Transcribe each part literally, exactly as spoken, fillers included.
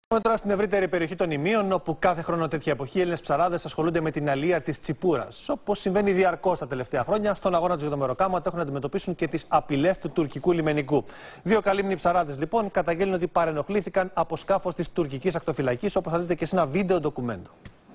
Πάμε τώρα στην ευρύτερη περιοχή των Ημείων, όπου κάθε χρόνο τέτοια εποχή οι Έλληνες ψαράδες ασχολούνται με την αλεία της τσιπούρας. Όπως συμβαίνει διαρκώς τα τελευταία χρόνια, στον αγώνα τους για το μεροκάματο έχουν να αντιμετωπίσουν και τις απειλές του τουρκικού λιμενικού. Δύο καλύμνοι ψαράδες λοιπόν καταγγέλνουν ότι παρενοχλήθηκαν από σκάφος της τουρκικής ακτοφυλακής, όπως θα δείτε και σε ένα βίντεο ντοκουμέντο.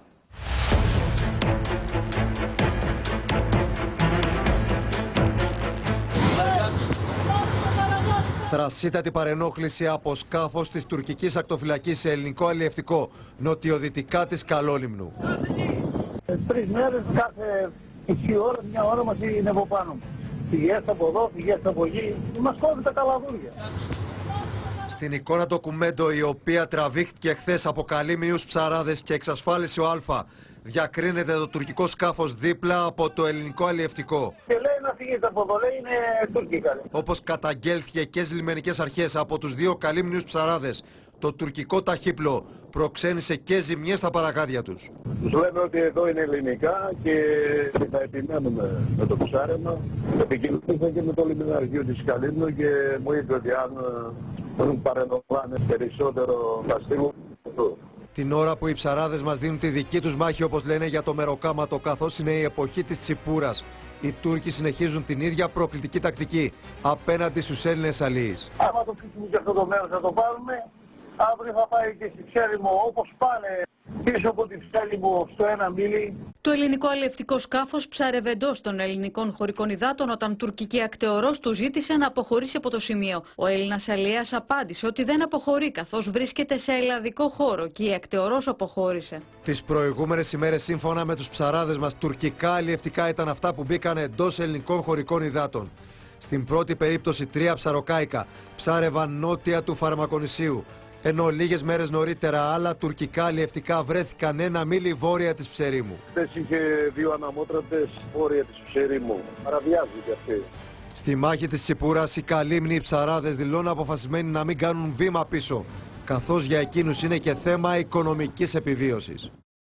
Θρασίτατη παρενόχληση από σκάφος της τουρκικής ακτοφυλακής σε ελληνικό αλλιευτικό νοτιοδυτικά της Καλόλυμνου. Τρεις μέρες κάθε είκοσι ώρα, μια ώρα μας είναι από πάνω. Πηγές από εδώ, πηγές από εκεί, μας κόβει τα καλαδούρια. Στην εικόνα ντοκουμέντο, η οποία τραβήχτηκε χθες από καλύμνιους ψαράδες και εξασφάλισε ο Α, διακρίνεται το τουρκικό σκάφος δίπλα από το ελληνικό αλλιευτικό. Και λέει να φύγετε από εδώ, λέει είναι τουρκικά. Όπως καταγγέλθηκε και στις λιμενικές αρχές από τους δύο καλύμνιους ψαράδες, το τουρκικό ταχύπλο προξένησε και ζημιές στα παρακάδια τους. Τους λέμε ότι εδώ είναι ελληνικά και θα επιμένουμε με το ψάρεμα. Επικοινωνήσα και με το λιμεναρχείο της Καλύμνου και μου είπε ότι αν μπορούν παρενοχλάνε περισσότερο θα στείλουν αυτό. Την ώρα που οι ψαράδες μας δίνουν τη δική τους μάχη, όπως λένε, για το μεροκάματο, καθώς είναι η εποχή της τσιπούρας, οι Τούρκοι συνεχίζουν την ίδια προκλητική τακτική απέναντι στους Έλληνες αλίεις. Άμα το πείσουμε και αυτό το μέρος θα το πάρουμε, αύριο θα πάει και στη Ψέλιμο, όπως πάνε πίσω από τη Ψέλιμο στο ένα μίλι. Το ελληνικό αλλιευτικό σκάφος ψάρευε εντός των ελληνικών χωρικών υδάτων όταν τουρκική ακτεωρός του ζήτησε να αποχωρήσει από το σημείο. Ο Έλληνας αλλιέας απάντησε ότι δεν αποχωρεί, καθώς βρίσκεται σε ελλαδικό χώρο και η ακτεωρός αποχώρησε. Τις προηγούμενες ημέρες, σύμφωνα με τους ψαράδες μας, τουρκικά αλλιευτικά ήταν αυτά που μπήκαν εντός ελληνικών χωρικών υδάτων. Στην πρώτη περίπτωση, τρία ψαροκάικα ψάρευαν νότια του Φαρμακονησίου, ενώ λίγες μέρες νωρίτερα άλλα τουρκικά αλλιευτικά βρέθηκαν ένα μίλι βόρεια της Ψερίμου. Χθες είχε δύο αναμότρατες βόρεια της Ψερίμου. Παραβιάζει και αυτή. Στη μάχη της Τσιπούρας, οι καλύμνοι ψαράδες δηλώνουν αποφασισμένοι να μην κάνουν βήμα πίσω, καθώς για εκείνους είναι και θέμα οικονομικής επιβίωσης.